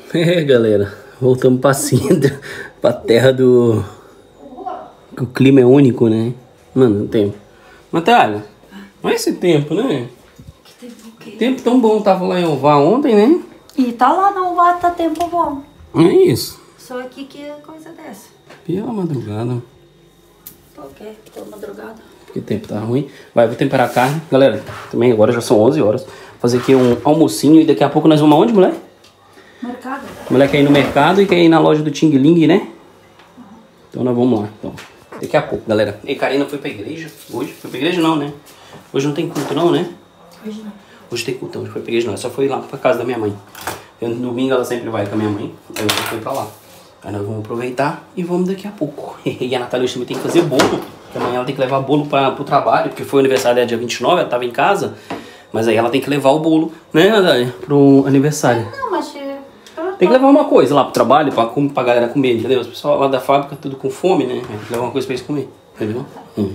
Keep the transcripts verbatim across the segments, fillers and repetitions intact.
É, galera, voltamos pra Sintra, pra terra do... O clima é único, né? Mano, o tempo. Natália, não é esse tempo, né? Que tempo o quê? Tempo tão bom, tava lá em Ovar ontem, né? E tá lá no Ovar, tá tempo bom. É isso. Só aqui que é coisa dessa. Pela madrugada. Por quê? Pela madrugada. Porque o tempo tá ruim. Vai, vou temperar a carne. Galera, também agora já são onze horas. Vou fazer aqui um almocinho e daqui a pouco nós vamos aonde, mulher? Mercado. A mulher quer ir no mercado e quer ir na loja do Ting Ling, né? Uhum. Então nós vamos lá. Então, daqui a pouco, galera. E Karina foi pra igreja hoje. Foi pra igreja não, né? Hoje não tem culto não, né? Hoje não. Hoje tem culto, hoje foi pra igreja não. Só foi lá pra casa da minha mãe. No domingo ela sempre vai com a minha mãe. Aí eu fui pra lá. Aí nós vamos aproveitar e vamos daqui a pouco. E a Natália hoje também tem que fazer bolo. Porque amanhã ela tem que levar bolo pra, pro trabalho. Porque foi o aniversário dela dia vinte e nove, ela tava em casa. Mas aí ela tem que levar o bolo, né, Natália? Pro aniversário. Não, mas... Tem que levar uma coisa lá pro trabalho, pra, pra galera comer, entendeu? Os pessoal lá da fábrica tudo com fome, né? Tem que levar uma coisa pra eles comer, entendeu? Hum.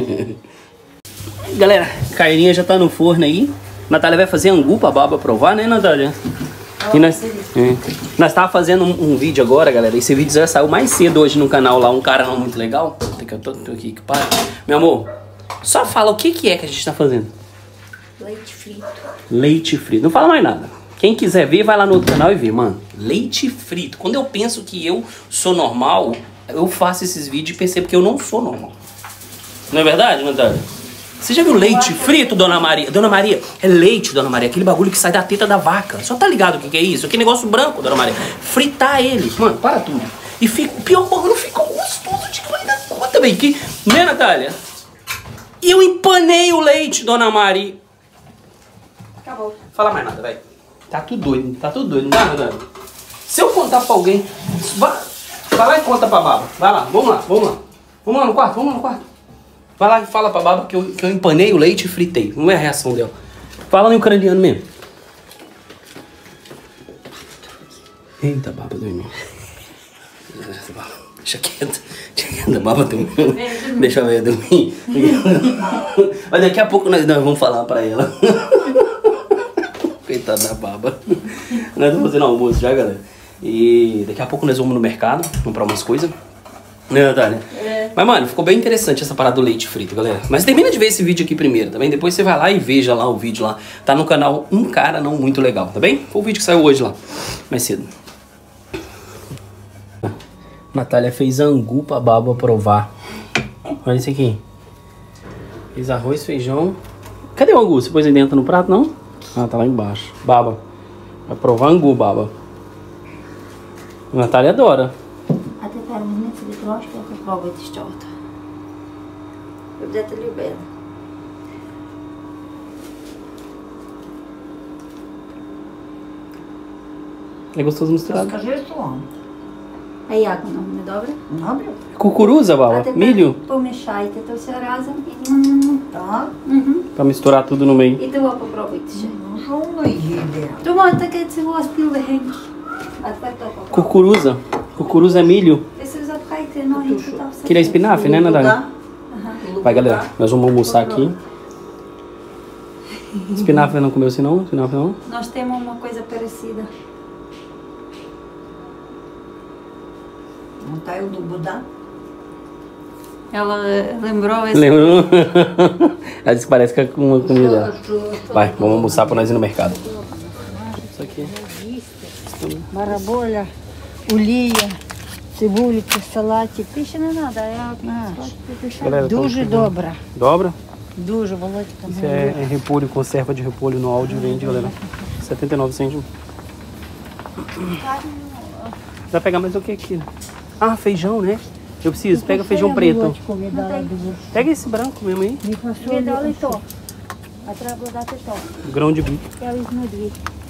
Galera, Cairinha já tá no forno aí. Natália vai fazer angu pra baba provar, né, Natália? E nós, é, nós tava fazendo um, um vídeo agora, galera. Esse vídeo já saiu mais cedo hoje no canal lá, um cara não muito legal. Tem que eu tô, tô aqui que para. Meu amor, só fala o que que é que a gente tá fazendo. Leite frito. Leite frito. Não fala mais nada. Quem quiser ver, vai lá no outro canal e vê, mano. Leite frito. Quando eu penso que eu sou normal, eu faço esses vídeos e percebo que eu não sou normal. Não é verdade, Natália? Você já viu leite frito, Dona Maria? Dona Maria, é leite, Dona Maria. Aquele bagulho que sai da teta da vaca. Só tá ligado o que que é isso? Aquele negócio branco, Dona Maria. Fritar ele. Mano, para tudo. E fica, o pior bagulho ficou gostoso de mãe da conta, velho. Que, né, Natália? E eu empanei o leite, Dona Maria. Acabou. Fala mais nada, velho. Tá tudo doido, tá tudo doido, não dá, Natália? Se eu contar pra alguém, vai, vai lá e conta pra baba. Vai lá, vamos lá, vamos lá. Vamos lá no quarto, vamos lá no quarto. Vai lá e fala pra baba que eu, que eu empanei o leite e fritei. Vamos ver a reação dela. Fala no ucraniano mesmo. Eita, baba dormiu. Deixa quieto. Deixa quieto, a baba dormiu. Deixa eu ver, dormir. Mas daqui a pouco nós, nós vamos falar pra ela. Coitada da baba. Nós vamos fazer no almoço já, galera. E daqui a pouco nós vamos no mercado comprar umas coisas. Né, Natália? É. Mas, mano, ficou bem interessante essa parada do leite frito, galera. Mas termina de ver esse vídeo aqui primeiro, tá bem? Depois você vai lá e veja lá o vídeo lá. Tá no canal Um Cara Não Muito Legal, tá bem? Foi o vídeo que saiu hoje lá, mais cedo. Natália fez angu pra baba provar. Olha isso aqui. Fiz arroz, feijão. Cadê o angu? Você pôs aí dentro no prato, não? Ah, tá lá embaixo. Baba. Vai provar angu, baba. A Natália adora. А тепер візьми собі трошки, попробуйте що то. Ви будете любили. É gostoso misturado. Скажи словом. А як воно? Не добре? Добре? Cucuruza, А baba. тепер Milho. помішайте то все разом. І... Так. Угу. Pra misturar tudo no meio. І того попробуйте ще. Ну що воно їде? Думаю, таке цього спів легенький. А тепер то попробуйте. Cucuruza. Cucuruza é milho. Ви собі запхайте ноги, то там все. Aquele é espinafre, né, Natália? Ага. Vai, galera. Nós vamos almoçar aqui. Espinafre não comeu assim, não? Espinafre não? Nós temos uma coisa parecida. Não tá eu do Budá? Ela lembrou esse... Lembrou? Ela disse que parece que é uma comida dela. Vai, vamos almoçar pra nós ir no mercado. Isso aqui. Бараболя, олія, цибульки, салатик. Більше не треба, я... Galera, Дуже добре. Dobra? Дуже, Володька. Isso é, é repolho, conserva de repolho no áudio, vende, galera. setenta e nove cêntimos. Vai pegar mais o que aqui? Ah, feijão, né? Eu preciso, pega feijão preto. Pega esse branco mesmo aí. Віддали то. А треба було дати то. Grão de bico. Я візьму дві.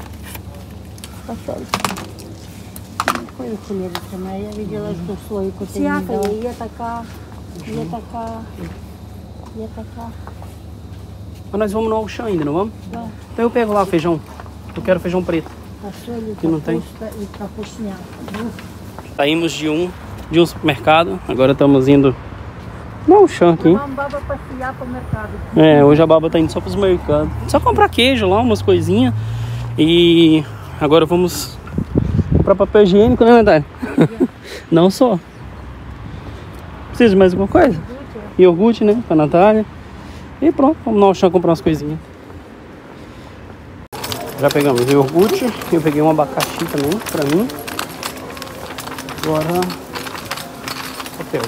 Якою хлібцями? Я виділа, що слойку ти не Всяка дала. є, є така, є така, є така. Mas nós vamos no Auchan ainda, não vamos? Да. Então eu pego lá o feijão. Eu quero feijão preto. Фасолі, Que não tem. капуста і капусняк. Saímos de um, de um supermercado, agora estamos indo no Auchan aqui. Vamos baba passear pro mercado. É, hoje a baba tá indo só pros mercados. Só comprar queijo lá, umas coisinhas. E agora vamos comprar papel higiênico, né, Natália? Não só. Precisa de mais alguma coisa? Iogurte, né? Pra Natália. E pronto, vamos no chão comprar umas coisinhas. Já pegamos o iogurte. Eu peguei um abacaxi também pra mim. Agora, papel.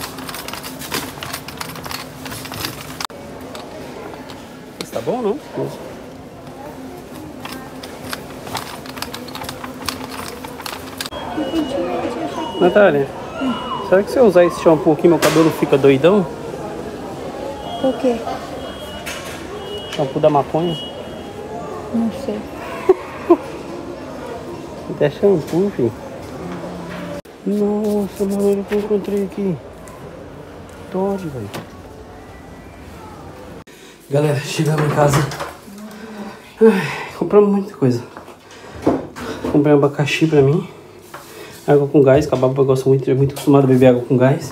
Esse tá bom, não? Natália, hum. será que se eu usar esse shampoo aqui, meu cabelo fica doidão? Por quê? Shampoo da maconha? Não sei. Até shampoo, filho. Nossa, mano, olha o que eu encontrei aqui. Dodge, velho. Galera, chegamos em casa. Ai, compramos muita coisa. Comprei um abacaxi pra mim. Água com gás, que a Bárbara gosta muito, é muito acostumada a beber água com gás.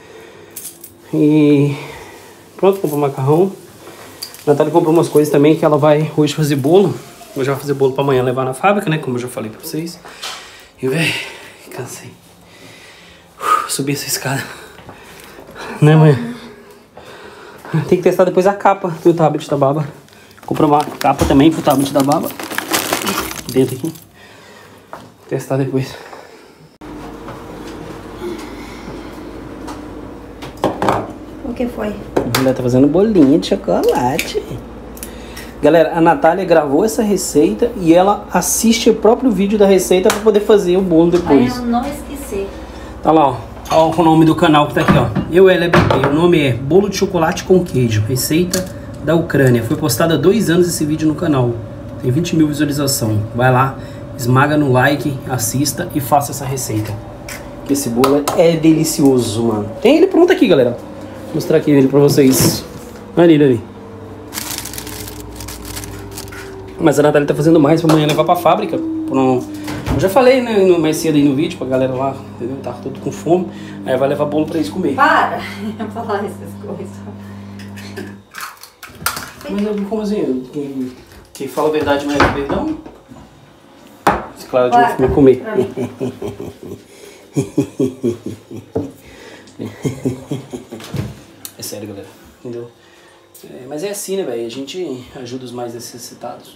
E pronto, comprou macarrão. A Natália comprou umas coisas também que ela vai hoje fazer bolo. Hoje vai fazer bolo pra amanhã levar na fábrica, né? Como eu já falei pra vocês. E, velho, cansei. Uf, subi essa escada. Né, mãe? Tem que testar depois a capa do tablet da Bárbara. Comprei uma capa também pro tablet da Bárbara. Dentro aqui. Testar depois. O que foi? Ela tá fazendo bolinha de chocolate. Galera, a Natália gravou essa receita e ela assiste o próprio vídeo da receita pra poder fazer o bolo depois. Aí eu não esqueci. Tá lá, ó. Olha o nome do canal que tá aqui, ó. Eu, ela, B P. O nome é Bolo de Chocolate com Queijo. Receita da Ucrânia. Foi postado há dois anos esse vídeo no canal. Tem vinte mil visualizações. Vai lá, esmaga no like, assista e faça essa receita. Que esse bolo é delicioso, mano. Tem ele pronto aqui, galera. Vou mostrar aqui ele pra vocês. Ali, ali. Mas a Natália tá fazendo mais pra amanhã levar pra fábrica. Por um... Eu já falei, né, no, mais cedo aí no vídeo pra galera lá, entendeu? Tá todo com fome. Aí vai levar bolo pra eles comer. Para! Eu falar essas coisas. Mas eu, como assim? Quem, quem fala a verdade não é perdão? Claro, de Para, me comer. É sério, galera. Entendeu? É, mas é assim, né, velho? A gente ajuda os mais necessitados.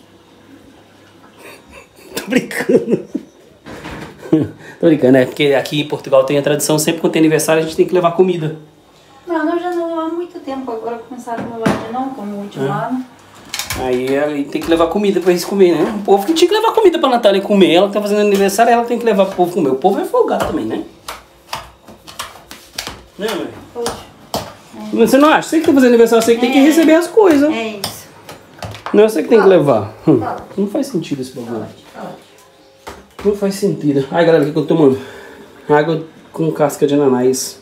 Tô brincando. Tô brincando, né? Porque aqui em Portugal tem a tradição, sempre quando tem aniversário a gente tem que levar comida. Não, nós já não há muito tempo. Agora começaram a levar de novo, como o último Ah. ano. Aí, aí tem que levar comida pra eles comer, né? O povo que tinha que levar comida pra Natália comer. Ela que tá fazendo aniversário, ela tem que levar pro povo comer. O povo é folgado também, né? Né, mãe? Poxa. Mas você não acha? Você que tá fazendo aniversário, você que tem que É. receber as coisas. É isso. Não é você que tem que levar. Hum. Pode. Não faz sentido esse bagulho. Pode. Não faz sentido. Ai, galera, o que eu tô tomando? Água com casca de ananás.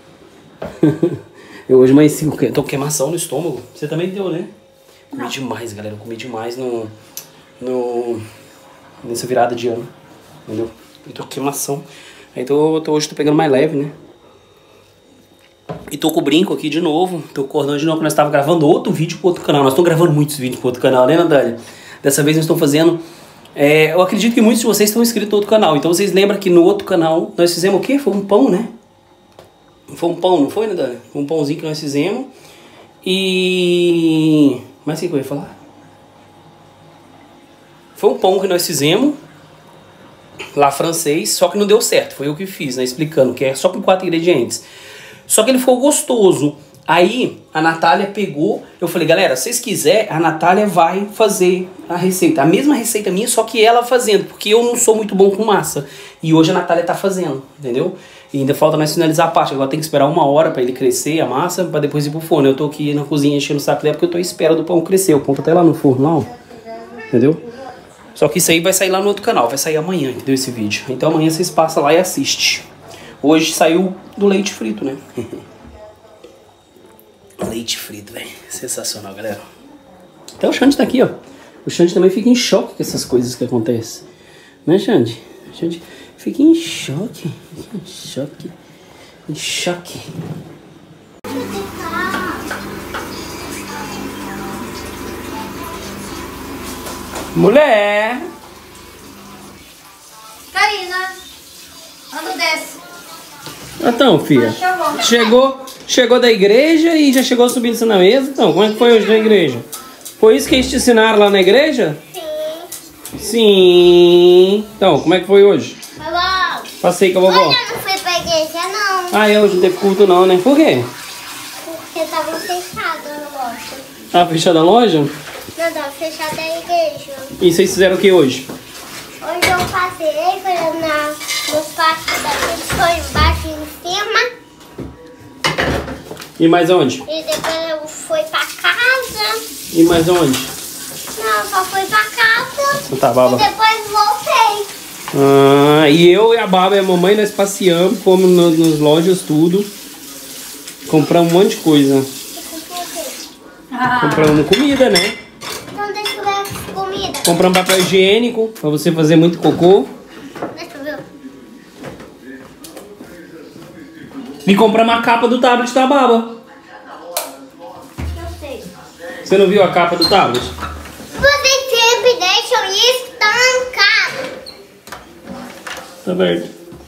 Eu hoje mais cinco, tô com queimação no estômago. Você também deu, né? Comi Não. demais, galera. Eu comi demais no, no, nessa virada de ano. Entendeu? Eu tô com queimação. Aí tô, tô, hoje tô pegando mais leve, né? E tô com o brinco aqui de novo. Tô acordando de novo que nós estávamos gravando outro vídeo pro outro canal. Nós estamos gravando muitos vídeos pro outro canal, né, Natália? Dessa vez nós estamos fazendo... É, eu acredito que muitos de vocês estão inscritos no outro canal. Então vocês lembram que no outro canal nós fizemos o quê? Foi um pão, né? Foi um pão, não foi, Natália? Foi um pãozinho que nós fizemos. E... Mas o que eu ia falar? Foi um pão que nós fizemos. Lá francês. Só que não deu certo. Foi eu que fiz, né? Explicando. Que é só com quatro ingredientes. Só que ele ficou gostoso. Aí a Natália pegou, eu falei, galera, se vocês quiserem, a Natália vai fazer a receita. A mesma receita minha, só que ela fazendo, porque eu não sou muito bom com massa. E hoje a Natália tá fazendo, entendeu? E ainda falta nós finalizar a parte. Agora tem que esperar uma hora pra ele crescer, a massa, pra depois ir pro forno. Eu tô aqui na cozinha enchendo o saco dela, porque eu tô à espera do pão crescer. Eu compro até lá no forno, não. Entendeu? Só que isso aí vai sair lá no outro canal, vai sair amanhã, entendeu? Esse vídeo. Então amanhã vocês passam lá e assistem. Hoje saiu do leite frito, né? Leite frito, velho. Sensacional, galera. Até o Xande tá aqui, ó. O Xande também fica em choque com essas coisas que acontecem. Né, Xande? O Xande fica em choque. Em choque. Em choque. Mulher! Karina! Quando desce? Então, filha, chegou, chegou da igreja e já chegou subindo na mesa. Então, como é que foi hoje na igreja? Foi isso que eles te ensinaram lá na igreja? Sim. Sim. Então, como é que foi hoje? Vovó. Passei com a vovó. Hoje eu não fui pra igreja, não. Ah, hoje não teve culto não, né? Por quê? Porque tava fechada a loja. Tava fechada a loja? Não, tava fechada a igreja. E vocês fizeram o que hoje? Hoje eu passei, foi na, nos quartos daqui, foi embaixo e em cima. E mais onde? E depois eu fui pra casa. E mais onde? Não, só fui pra casa. Tá, baba. E depois voltei. Ah, e eu e a Baba e a mamãe, nós passeamos, fomos no, nas lojas, tudo. Compramos um monte de coisa. Ah. Compramos comida, né? Então deixa eu ver a comida. Compramos papel higiênico, pra você fazer muito cocô. Deixa eu ver. E compramos a capa do tablet da Baba. Eu sei. Você não viu a capa do tablet? Vocês sempre deixam isso tancado. Tá aberto.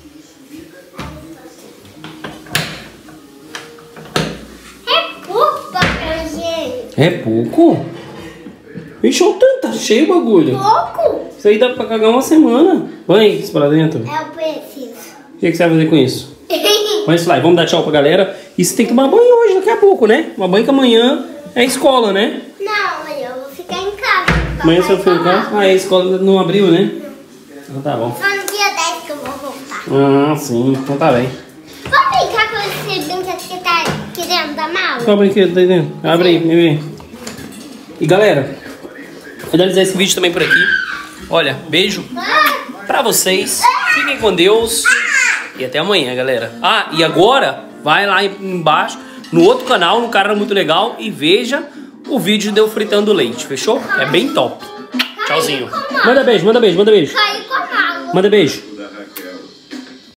É pouco papel higiênico. É pouco? Ixi, olha o tanto, tá cheio o bagulho. Pouco? Isso aí dá pra cagar uma semana. Põe isso pra dentro. Eu preciso. O que, que você vai fazer com isso? Põe isso lá e vamos dar tchau pra galera. E você tem que tomar banho hoje, daqui a pouco, né? Tomar banho que amanhã é escola, né? Não, amanhã eu vou ficar em casa. Amanhã você vai ficar em casa? Ah, a escola não abriu, né? Então tá bom. Só no dia dez que eu vou voltar. Ah, sim. Então tá bem. Vamos brincar com esse brinquedo que tá aqui dentro da mala? Qual brinquedo tá aí dentro? Abre aí, bebê. E galera, vou finalizar esse vídeo também por aqui. Olha, beijo pra vocês. Fiquem com Deus. E até amanhã, galera. Ah, e agora, vai lá embaixo, no outro canal, no Cara Muito Legal, e veja o vídeo de eu fritando leite, fechou? É bem top. Tchauzinho. Manda beijo, manda beijo, manda beijo. Caí com a mala. Manda beijo.